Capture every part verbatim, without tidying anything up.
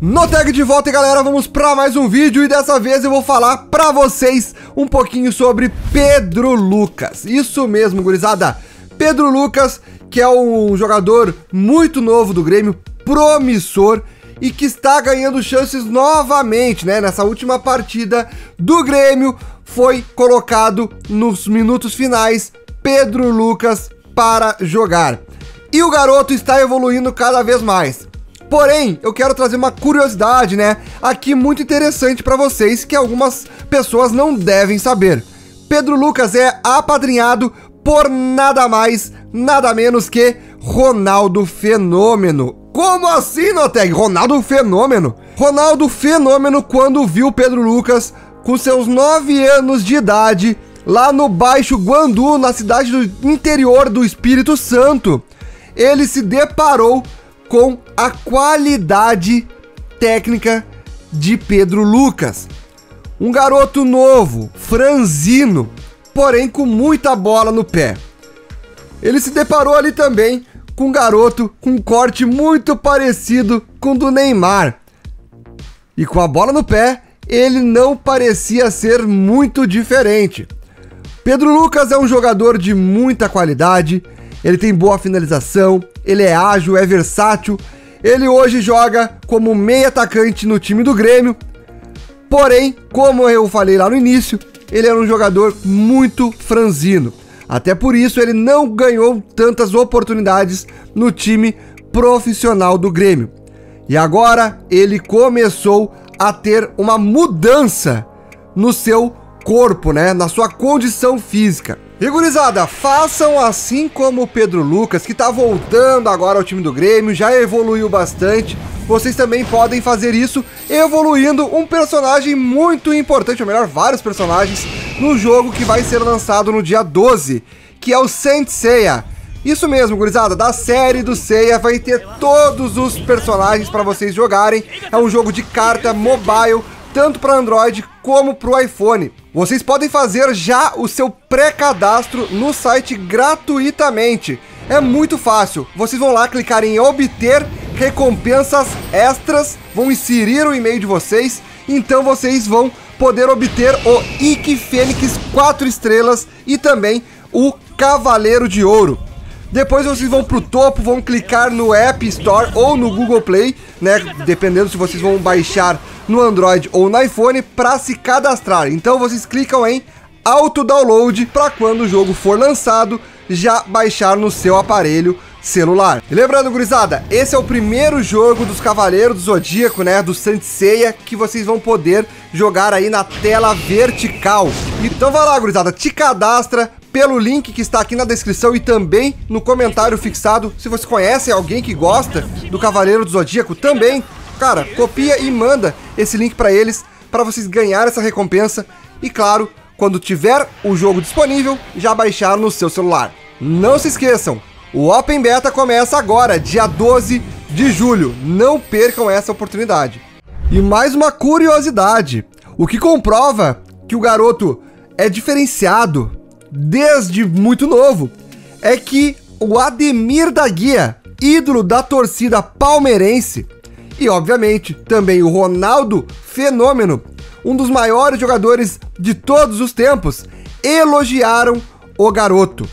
Noteg de volta, e galera, vamos para mais um vídeo e dessa vez eu vou falar para vocês um pouquinho sobre Pedro Lucas. Isso mesmo, gurizada. Pedro Lucas, que é um jogador muito novo do Grêmio, promissor e que está ganhando chances novamente, né? Nessa última partida do Grêmio foi colocado nos minutos finais Pedro Lucas para jogar. E o garoto está evoluindo cada vez mais. Porém, eu quero trazer uma curiosidade, né, aqui muito interessante para vocês, que algumas pessoas não devem saber. Pedro Lucas é apadrinhado por nada mais, nada menos que Ronaldo Fenômeno. Como assim, Noteg? Ronaldo Fenômeno? Ronaldo Fenômeno, quando viu Pedro Lucas com seus nove anos de idade, lá no Baixo Guandu, na cidade do interior do Espírito Santo, ele se deparou com a qualidade técnica de Pedro Lucas. Um garoto novo, franzino, porém com muita bola no pé. Ele se deparou ali também com um garoto com um corte muito parecido com o do Neymar. E com a bola no pé, ele não parecia ser muito diferente. Pedro Lucas é um jogador de muita qualidade, ele tem boa finalização, ele é ágil, é versátil, ele hoje joga como meio atacante no time do Grêmio, porém, como eu falei lá no início, ele era um jogador muito franzino, até por isso ele não ganhou tantas oportunidades no time profissional do Grêmio. E agora ele começou a ter uma mudança no seu corpo, né, na sua condição física. E gurizada, façam assim como o Pedro Lucas, que tá voltando agora ao time do Grêmio, já evoluiu bastante. Vocês também podem fazer isso evoluindo um personagem muito importante, ou melhor, vários personagens, no jogo que vai ser lançado no dia doze, que é o Saint Seiya. Isso mesmo, gurizada, da série do Seiya vai ter todos os personagens para vocês jogarem. É um jogo de carta mobile, tanto para Android como para o iPhone. Vocês podem fazer já o seu pré-cadastro no site gratuitamente. É muito fácil. Vocês vão lá clicar em obter recompensas extras, vão inserir o e-mail de vocês, então vocês vão poder obter o Ike Fênix quatro estrelas e também o Cavaleiro de Ouro. Depois vocês vão pro topo, vão clicar no App Store ou no Google Play, né, dependendo se vocês vão baixar no Android ou no iPhone, para se cadastrar. Então vocês clicam em auto-download para quando o jogo for lançado, já baixar no seu aparelho celular. E lembrando, gurizada, esse é o primeiro jogo dos Cavaleiros do Zodíaco, né, do Saint Seiya, que vocês vão poder jogar aí na tela vertical. Então vai lá, gurizada, te cadastra pelo link que está aqui na descrição e também no comentário fixado. Se você conhece alguém que gosta do Cavaleiro do Zodíaco também, cara, copia e manda esse link para eles, para vocês ganharem essa recompensa. E claro, quando tiver o jogo disponível, já baixar no seu celular. Não se esqueçam, o Open Beta começa agora, dia doze de julho. Não percam essa oportunidade. E mais uma curiosidade, o que comprova que o garoto é diferenciado desde muito novo, é que o Ademir da Guia, ídolo da torcida palmeirense, e obviamente também o Ronaldo Fenômeno, um dos maiores jogadores de todos os tempos, elogiaram o garoto.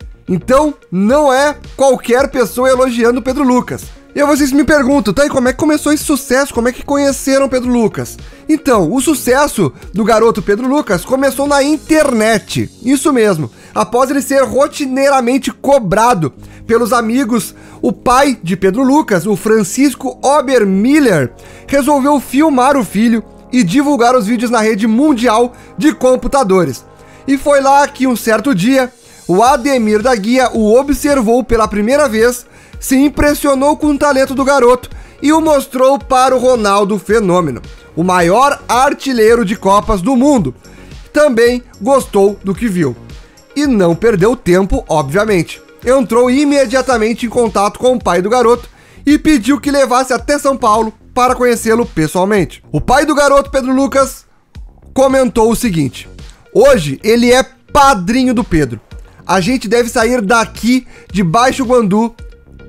Então não é qualquer pessoa elogiando o Pedro Lucas. E aí vocês me perguntam, tá, e como é que começou esse sucesso? Como é que conheceram o Pedro Lucas? Então, o sucesso do garoto Pedro Lucas começou na internet. Isso mesmo. Após ele ser rotineiramente cobrado pelos amigos, o pai de Pedro Lucas, o Francisco Obermiller, resolveu filmar o filho e divulgar os vídeos na rede mundial de computadores. E foi lá que um certo dia, o Ademir da Guia o observou pela primeira vez, se impressionou com o talento do garoto e o mostrou para o Ronaldo Fenômeno, o maior artilheiro de Copas do mundo. Também gostou do que viu. E não perdeu tempo, obviamente. Entrou imediatamente em contato com o pai do garoto e pediu que levasse até São Paulo para conhecê-lo pessoalmente. O pai do garoto, Pedro Lucas, comentou o seguinte: hoje ele é padrinho do Pedro. A gente deve sair daqui de Baixo Guandu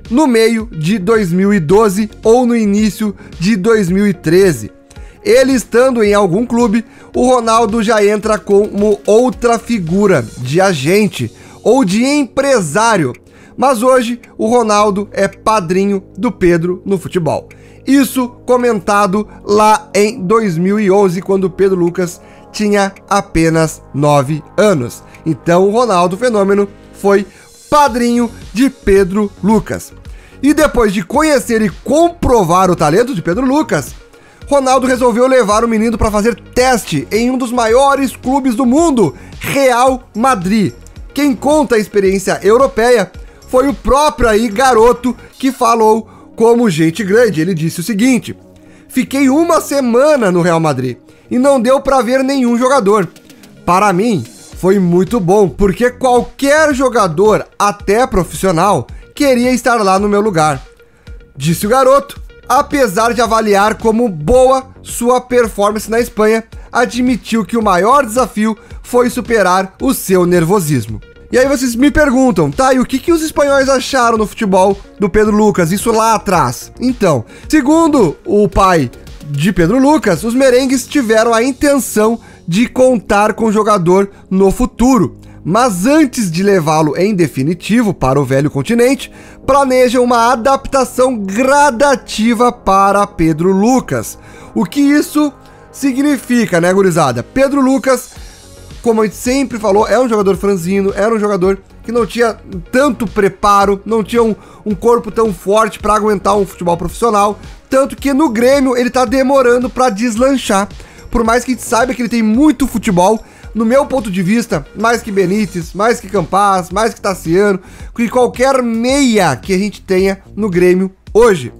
no meio de dois mil e doze ou no início de dois mil e treze. Ele estando em algum clube, o Ronaldo já entra como outra figura de agente ou de empresário. Mas hoje o Ronaldo é padrinho do Pedro no futebol. Isso comentado lá em dois mil e onze, quando o Pedro Lucas tinha apenas nove anos. Então o Ronaldo Fenômeno foi padrinho de Pedro Lucas. E depois de conhecer e comprovar o talento de Pedro Lucas, Ronaldo resolveu levar o menino para fazer teste em um dos maiores clubes do mundo, Real Madrid. Quem conta a experiência europeia foi o próprio aí garoto que falou como gente grande. Ele disse o seguinte: fiquei uma semana no Real Madrid e não deu para ver nenhum jogador. Para mim, foi muito bom, porque qualquer jogador, até profissional, queria estar lá no meu lugar, disse o garoto. Apesar de avaliar como boa sua performance na Espanha, admitiu que o maior desafio foi superar o seu nervosismo. E aí vocês me perguntam, tá, e o que, que os espanhóis acharam no futebol do Pedro Lucas, isso lá atrás? Então, segundo o pai de Pedro Lucas, os merengues tiveram a intenção de contar com o jogador no futuro, mas antes de levá-lo em definitivo para o velho continente, planejam uma adaptação gradativa para Pedro Lucas. O que isso significa, né, gurizada? Pedro Lucas, como a gente sempre falou, é um jogador franzino, era um jogador que não tinha tanto preparo, não tinha um, um corpo tão forte para aguentar um futebol profissional, tanto que no Grêmio ele tá demorando para deslanchar. Por mais que a gente saiba que ele tem muito futebol, no meu ponto de vista, mais que Benítez, mais que Campaz, mais que Tassiano, que qualquer meia que a gente tenha no Grêmio hoje.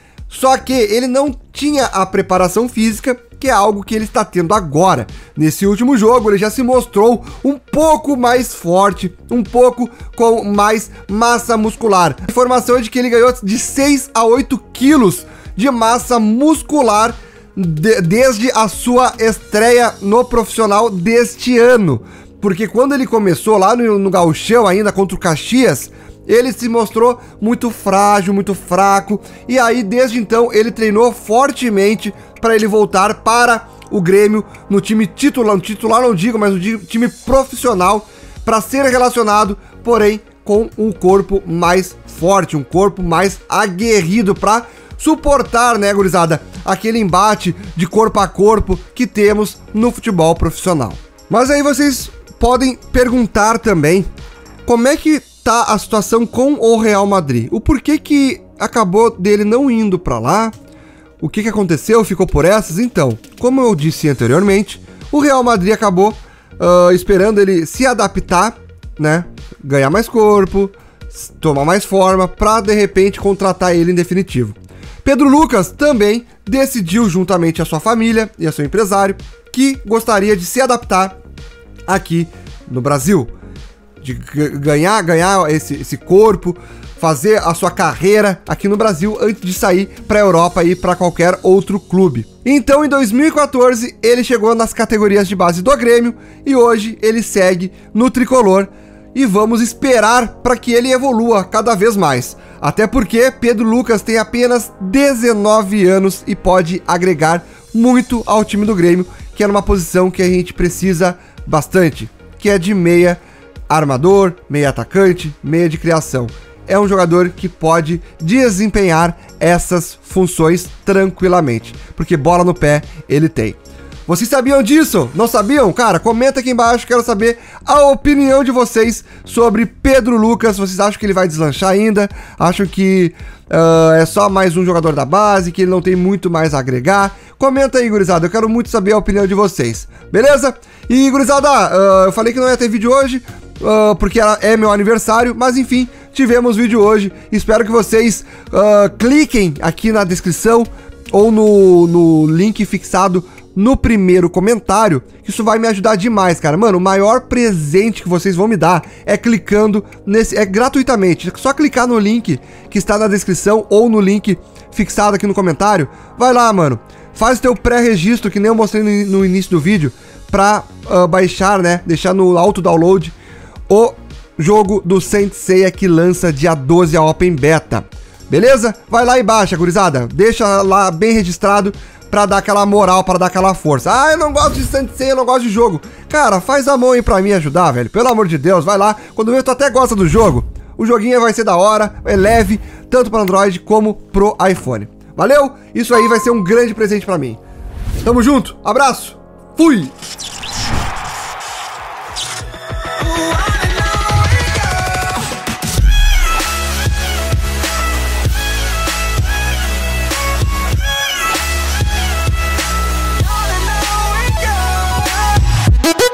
Só que ele não tinha a preparação física, que é algo que ele está tendo agora. Nesse último jogo, ele já se mostrou um pouco mais forte, um pouco com mais massa muscular. A informação é de que ele ganhou de seis a oito quilos de massa muscular De, desde a sua estreia no profissional deste ano, porque quando ele começou lá no, no Gauchão ainda contra o Caxias, ele se mostrou muito frágil, muito fraco, e aí desde então ele treinou fortemente para ele voltar para o Grêmio no time titular, no titular não digo, mas no time profissional, para ser relacionado, porém com um corpo mais forte, um corpo mais aguerrido para suportar, né, gurizada, aquele embate de corpo a corpo que temos no futebol profissional. Mas aí vocês podem perguntar também como é que tá a situação com o Real Madrid, o porquê que acabou dele não indo para lá, o que que aconteceu, ficou por essas. Então, como eu disse anteriormente, o Real Madrid acabou uh, esperando ele se adaptar, né, ganhar mais corpo, tomar mais forma, para de repente contratar ele em definitivo. Pedro Lucas também decidiu, juntamente a sua família e a seu empresário, que gostaria de se adaptar aqui no Brasil, de ganhar, ganhar esse, esse corpo, fazer a sua carreira aqui no Brasil antes de sair para a Europa e para qualquer outro clube. Então, em dois mil e quatorze, ele chegou nas categorias de base do Grêmio e hoje ele segue no tricolor. E vamos esperar para que ele evolua cada vez mais. Até porque Pedro Lucas tem apenas dezenove anos e pode agregar muito ao time do Grêmio, que é numa posição que a gente precisa bastante, que é de meia armador, meia atacante, meia de criação. É um jogador que pode desempenhar essas funções tranquilamente, porque bola no pé ele tem. Vocês sabiam disso? Não sabiam? Cara, comenta aqui embaixo, quero saber a opinião de vocês sobre Pedro Lucas. Vocês acham que ele vai deslanchar ainda? Acham que uh, é só mais um jogador da base, que ele não tem muito mais a agregar? Comenta aí, gurizada, eu quero muito saber a opinião de vocês, beleza? E, gurizada, uh, eu falei que não ia ter vídeo hoje, uh, porque é meu aniversário, mas enfim, tivemos vídeo hoje. Espero que vocês uh, cliquem aqui na descrição ou no, no link fixado no primeiro comentário, que isso vai me ajudar demais, cara. Mano, o maior presente que vocês vão me dar é clicando nesse, é gratuitamente, é só clicar no link que está na descrição ou no link fixado aqui no comentário. Vai lá, mano, faz o teu pré-registro, que nem eu mostrei no, no início do vídeo, pra uh, baixar, né, deixar no auto-download o jogo do Saint Seiya, que lança dia doze a Open Beta. Beleza? Vai lá e baixa, gurizada. Deixa lá bem registrado pra dar aquela moral, pra dar aquela força. Ah, eu não gosto de Sensei, eu não gosto de jogo. Cara, faz a mão aí pra mim ajudar, velho. Pelo amor de Deus, vai lá. Quando vê, tu até gosta do jogo. O joguinho vai ser da hora, é leve, tanto para Android como pro iPhone. Valeu? Isso aí vai ser um grande presente pra mim. Tamo junto, abraço, fui!